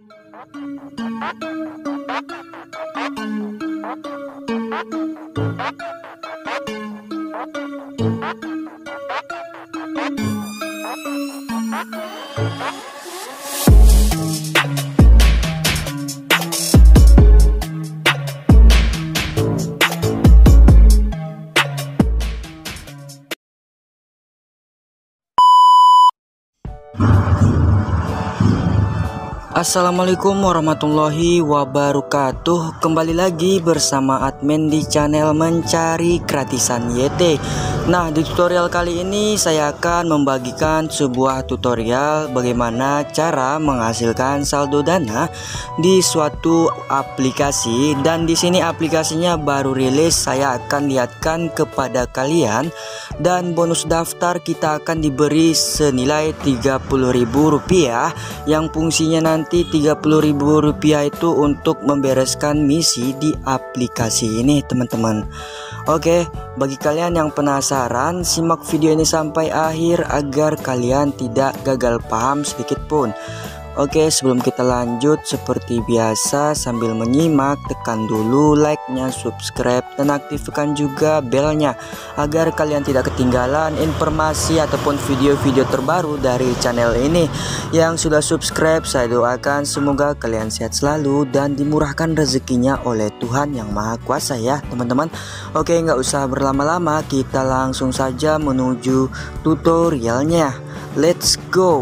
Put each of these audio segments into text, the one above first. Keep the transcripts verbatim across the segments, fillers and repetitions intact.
Assalamualaikum warahmatullahi wabarakatuh. Kembali lagi bersama admin di channel Mencari Gratisan Y T. Nah, di tutorial kali ini saya akan membagikan sebuah tutorial bagaimana cara menghasilkan saldo dana di suatu aplikasi, dan di sini aplikasinya baru rilis. Saya akan lihatkan kepada kalian, dan bonus daftar kita akan diberi senilai tiga puluh ribu rupiah yang fungsinya nanti tiga puluh ribu rupiah itu untuk membereskan misi di aplikasi ini, teman-teman. Oke, bagi kalian yang penasaran, simak video ini sampai akhir agar kalian tidak gagal paham sedikit pun. Oke, sebelum kita lanjut, seperti biasa sambil menyimak, tekan dulu like-nya, subscribe, dan aktifkan juga belnya agar kalian tidak ketinggalan informasi ataupun video-video terbaru dari channel ini. Yang sudah subscribe, saya doakan semoga kalian sehat selalu dan dimurahkan rezekinya oleh Tuhan Yang Maha Kuasa ya, teman-teman. Oke, nggak usah berlama-lama, kita langsung saja menuju tutorialnya. Let's go.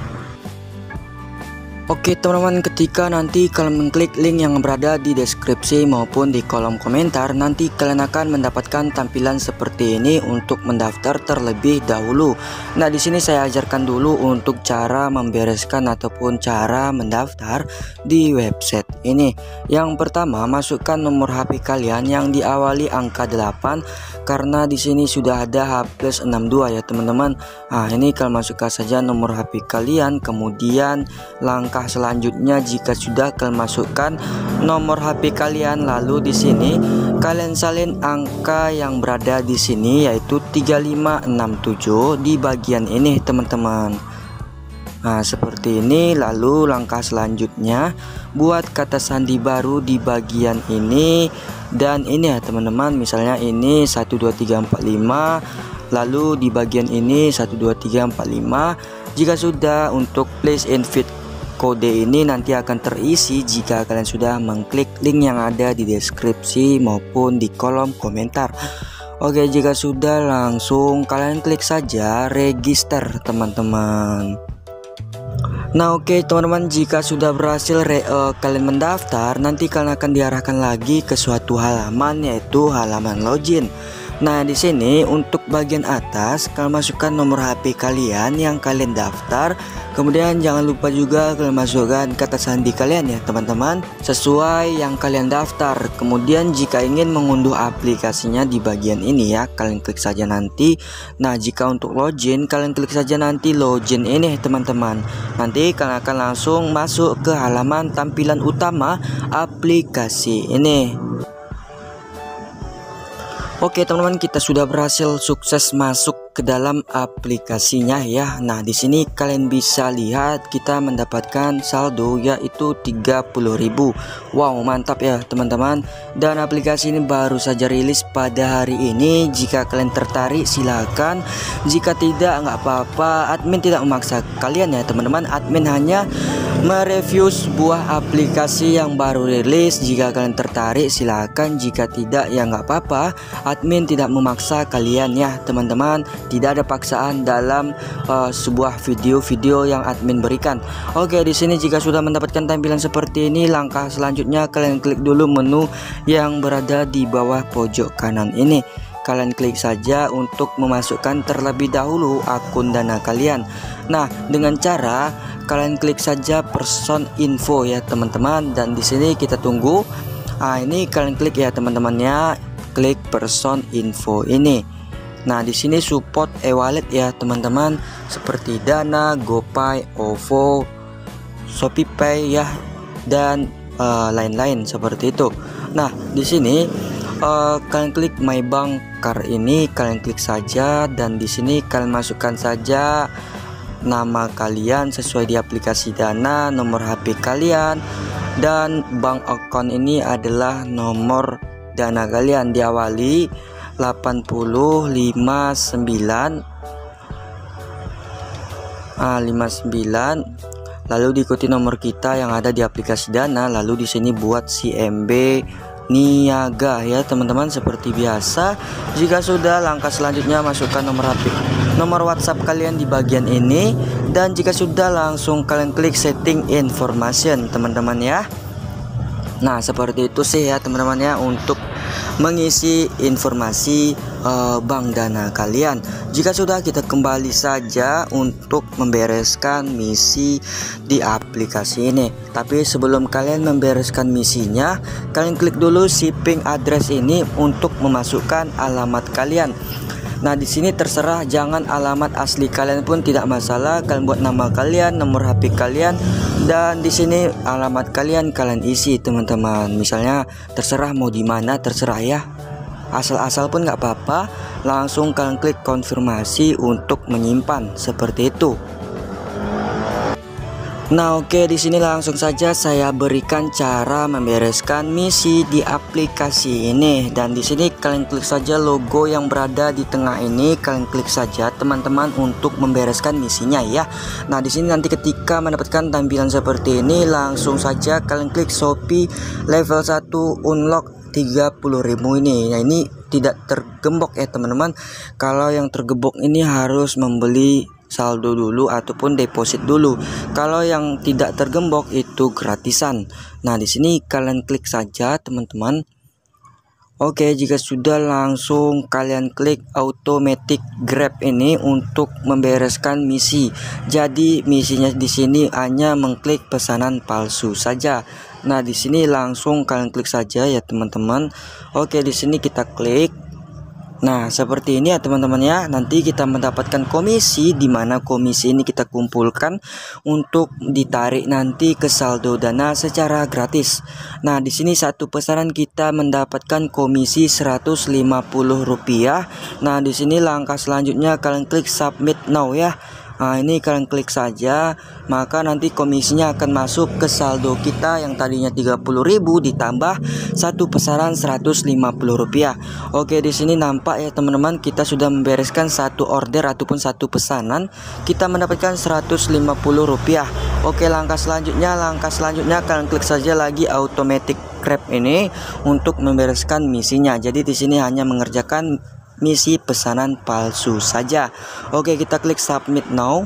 Oke teman-teman, ketika nanti kalian mengklik link yang berada di deskripsi maupun di kolom komentar, nanti kalian akan mendapatkan tampilan seperti ini untuk mendaftar terlebih dahulu. Nah, di sini saya ajarkan dulu untuk cara membereskan ataupun cara mendaftar di website ini. Yang pertama, masukkan nomor H P kalian yang diawali angka delapan, karena di sini sudah ada H plus enam dua ya teman-teman. Nah, ini kalian masukkan saja nomor H P kalian, kemudian langkah selanjutnya jika sudah kalian masukkan nomor H P kalian, lalu di sini kalian salin angka yang berada di sini yaitu tiga lima enam tujuh di bagian ini, teman-teman. Nah, seperti ini. Lalu langkah selanjutnya buat kata sandi baru di bagian ini, dan ini ya teman-teman, misalnya ini satu dua tiga empat lima, lalu di bagian ini satu dua tiga empat lima. Jika sudah, untuk place invite kode ini nanti akan terisi jika kalian sudah mengklik link yang ada di deskripsi maupun di kolom komentar. Oke, jika sudah, langsung kalian klik saja register, teman-teman. Nah, oke teman-teman, jika sudah berhasil re, uh, kalian mendaftar, nanti kalian akan diarahkan lagi ke suatu halaman yaitu halaman login. Nah, di sini untuk bagian atas kalian masukkan nomor H P kalian yang kalian daftar. Kemudian jangan lupa juga kalian masukkan kata sandi kalian ya teman-teman, sesuai yang kalian daftar. Kemudian jika ingin mengunduh aplikasinya di bagian ini ya, kalian klik saja nanti. Nah, jika untuk login, kalian klik saja nanti login ini teman-teman. Nanti kalian akan langsung masuk ke halaman tampilan utama aplikasi ini. Oke teman-teman, kita sudah berhasil sukses masuk ke dalam aplikasinya ya. Nah, di sini kalian bisa lihat kita mendapatkan saldo yaitu tiga puluh ribu. Wow, mantap ya teman-teman. Dan aplikasi ini baru saja rilis pada hari ini. Jika kalian tertarik silakan. Jika tidak, nggak apa-apa. Admin tidak memaksa kalian ya teman-teman. Admin hanya mereview sebuah aplikasi yang baru rilis. Jika kalian tertarik silakan. Jika tidak, ya nggak apa-apa. Admin tidak memaksa kalian ya teman-teman. Tidak ada paksaan dalam uh, sebuah video-video yang admin berikan. Oke, di sini jika sudah mendapatkan tampilan seperti ini, langkah selanjutnya kalian klik dulu menu yang berada di bawah pojok kanan ini. Kalian klik saja untuk memasukkan terlebih dahulu akun Dana kalian. Nah, dengan cara kalian klik saja person info ya teman-teman, dan di sini kita tunggu. Nah, ini kalian klik ya teman-temannya, klik person info ini. Nah, di sini support e-wallet ya teman-teman, seperti Dana, GoPay, OVO, ShopeePay ya, dan lain-lain uh, seperti itu. Nah, di sini uh, kalian klik My Bank Card ini, kalian klik saja, dan di sini kalian masukkan saja nama kalian sesuai di aplikasi Dana, nomor H P kalian, dan bank account ini adalah nomor Dana kalian. Diawali delapan nol lima sembilan ah, lima sembilan, lalu diikuti nomor kita yang ada di aplikasi Dana, lalu di sini buat C M B Niaga ya teman-teman, seperti biasa. Jika sudah, langkah selanjutnya masukkan nomor H P, nomor WhatsApp kalian di bagian ini, dan jika sudah langsung kalian klik setting information teman-teman ya. Nah seperti itu sih ya teman-teman ya untuk mengisi informasi uh, bank Dana kalian. Jika sudah, kita kembali saja untuk membereskan misi di aplikasi ini. Tapi sebelum kalian membereskan misinya, kalian klik dulu shipping address ini untuk memasukkan alamat kalian. Nah di sini terserah, jangan alamat asli kalian pun tidak masalah. Kalian buat nama kalian, nomor H P kalian, dan di sini alamat kalian kalian isi teman-teman. Misalnya terserah mau di mana, terserah ya. Asal-asal pun nggak apa-apa. Langsung kalian klik konfirmasi untuk menyimpan seperti itu. Nah oke, di sini langsung saja saya berikan cara membereskan misi di aplikasi ini, dan di sini kalian klik saja logo yang berada di tengah ini, kalian klik saja teman-teman untuk membereskan misinya ya. Nah di sini nanti ketika mendapatkan tampilan seperti ini, langsung saja kalian klik Shopee level satu unlock tiga puluh ribu ini. Nah ini tidak tergembok ya teman-teman. Kalau yang tergembok ini harus membeli saldo dulu ataupun deposit dulu. Kalau yang tidak tergembok itu gratisan. Nah di sini kalian klik saja teman-teman. Oke, jika sudah, langsung kalian klik automatic grab ini untuk membereskan misi. Jadi misinya di sini hanya mengklik pesanan palsu saja. Nah di sini langsung kalian klik saja ya teman-teman. Oke, di sini kita klik. Nah seperti ini ya teman-teman ya. Nanti kita mendapatkan komisi, di mana komisi ini kita kumpulkan untuk ditarik nanti ke saldo Dana secara gratis. Nah di sini satu pesanan kita mendapatkan komisi seratus lima puluh rupiah. Nah di sini langkah selanjutnya kalian klik submit now ya. Nah ini kalian klik saja, maka nanti komisinya akan masuk ke saldo kita yang tadinya tiga puluh ribu ditambah satu pesanan seratus lima puluh rupiah. Oke, di sini nampak ya teman-teman, kita sudah membereskan satu order ataupun satu pesanan, kita mendapatkan seratus lima puluh rupiah. Oke, langkah selanjutnya langkah selanjutnya kalian klik saja lagi automatic grab ini untuk membereskan misinya. Jadi di sini hanya mengerjakan misi pesanan palsu saja. Oke, kita klik submit now.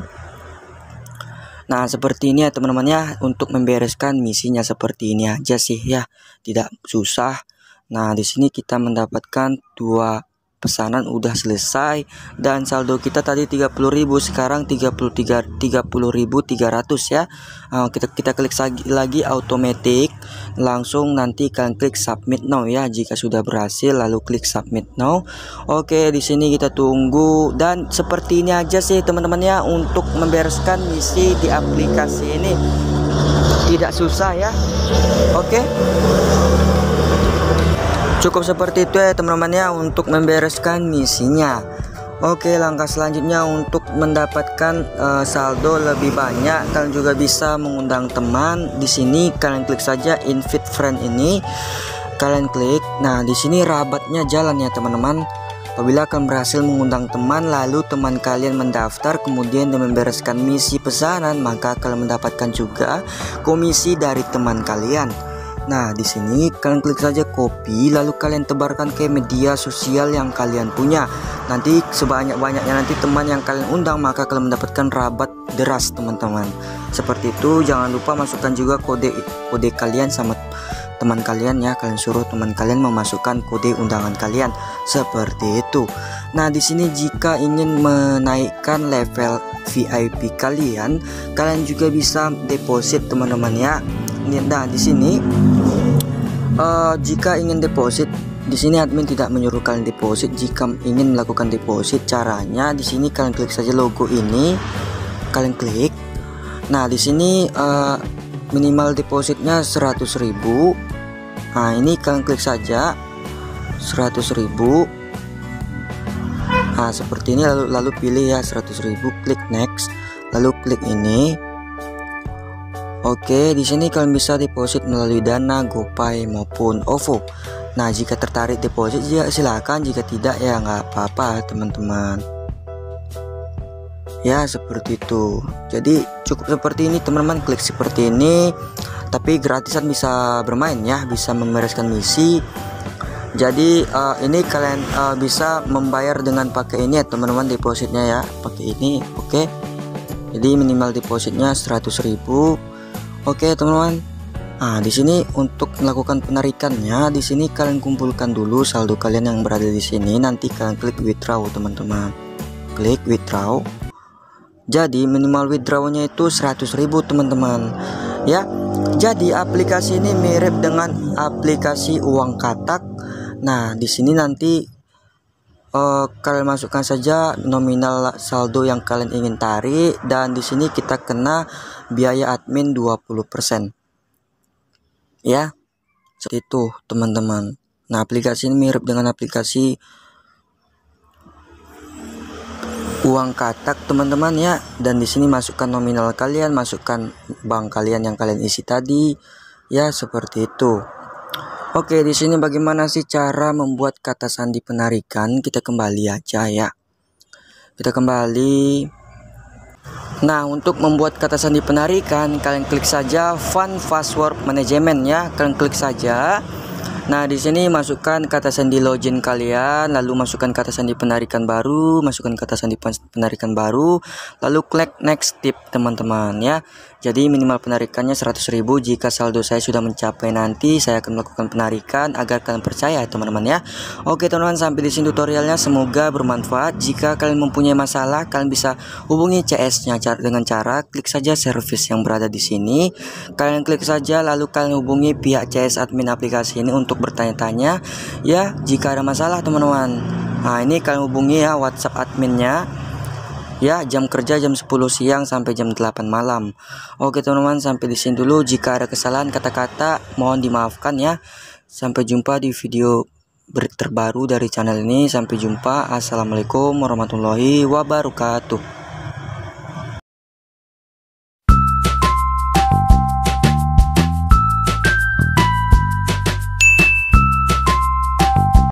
Nah seperti ini ya teman-teman ya, untuk membereskan misinya seperti ini aja sih ya, tidak susah. Nah di sini kita mendapatkan dua pesanan udah selesai, dan saldo kita tadi tiga puluh ribu, sekarang tiga puluh tiga tiga puluh ribu tiga ratus ya. Nah, kita kita klik lagi, lagi automatic, langsung nanti kalian klik submit now ya. Jika sudah berhasil, lalu klik submit now. Oke, di sini kita tunggu, dan seperti ini aja sih teman-teman ya untuk membereskan misi di aplikasi ini, tidak susah ya. Oke, cukup seperti itu ya teman-teman ya untuk membereskan misinya. Oke, langkah selanjutnya untuk mendapatkan uh, saldo lebih banyak, kalian juga bisa mengundang teman. Di sini kalian klik saja invite friend ini, kalian klik. Nah di sini rabatnya jalan ya teman-teman. Apabila kalian berhasil mengundang teman, lalu teman kalian mendaftar, kemudian dia membereskan misi pesanan, maka kalian mendapatkan juga komisi dari teman kalian. Nah di sini kalian klik saja copy, lalu kalian tebarkan ke media sosial yang kalian punya. Nanti sebanyak-banyaknya nanti teman yang kalian undang, maka kalian mendapatkan rabat deras teman-teman. Seperti itu. Jangan lupa masukkan juga kode kode kalian sama teman kalian ya. Kalian suruh teman kalian memasukkan kode undangan kalian seperti itu. Nah di sini jika ingin menaikkan level V I P kalian, kalian juga bisa deposit teman-teman ya. Nah di sini uh, jika ingin deposit, di sini admin tidak menyuruh kalian deposit. Jika ingin melakukan deposit, caranya di sini kalian klik saja logo ini, kalian klik. Nah di sini uh, minimal depositnya seratus ribu. Nah ini kalian klik saja seratus ribu. Nah seperti ini, lalu lalu pilih ya seratus ribu, klik next. lalu klik ini. Oke, di sini kalian bisa deposit melalui Dana, GoPay maupun OVO. Nah, jika tertarik deposit ya silakan, jika tidak ya nggak apa-apa teman-teman. Ya seperti itu. Jadi cukup seperti ini teman-teman, klik seperti ini. Tapi gratisan bisa bermain ya, bisa membereskan misi. Jadi uh, ini kalian uh, bisa membayar dengan pakai ini ya teman-teman, depositnya ya pakai ini. Oke. Jadi minimal depositnya seratus ribu. Oke teman-teman. Nah, di sini untuk melakukan penarikannya, di sini kalian kumpulkan dulu saldo kalian yang berada di sini. Nanti kalian klik withdraw teman-teman. Klik withdraw. Jadi minimal withdrawnya itu seratus ribu teman-teman. Ya. Jadi aplikasi ini mirip dengan aplikasi uang katak. Nah, di sini nanti uh, kalian masukkan saja nominal saldo yang kalian ingin tarik, dan di sini kita kena biaya admin dua puluh persen. Ya. Seperti itu, teman-teman. Nah, aplikasi ini mirip dengan aplikasi uang katak, teman-teman ya. Dan di sini masukkan nominal kalian, masukkan bank kalian yang kalian isi tadi. Ya, seperti itu. Oke, di sini bagaimana sih cara membuat kata sandi penarikan? Kita kembali aja ya. Kita kembali. Nah, untuk membuat kata sandi penarikan, kalian klik saja Fund Password Management ya. Kalian klik saja. Nah, di sini masukkan kata sandi login kalian, lalu masukkan kata sandi penarikan baru, masukkan kata sandi penarikan baru, lalu klik next tip teman-teman ya. Jadi minimal penarikannya seratus ribu. Jika saldo saya sudah mencapai, nanti saya akan melakukan penarikan agar kalian percaya teman-teman ya. Oke teman-teman, sampai di sini tutorialnya, semoga bermanfaat. Jika kalian mempunyai masalah, kalian bisa hubungi C S-nya dengan cara klik saja service yang berada di sini. Kalian klik saja, lalu kalian hubungi pihak C S admin aplikasi ini untuk bertanya-tanya ya jika ada masalah teman-teman. Nah, ini kalian hubungi ya WhatsApp adminnya ya, jam kerja jam sepuluh siang sampai jam delapan malam. Oke teman-teman, sampai di sini dulu. Jika ada kesalahan kata-kata mohon dimaafkan ya. Sampai jumpa di video terbaru dari channel ini. Sampai jumpa. Assalamualaikum warahmatullahi wabarakatuh.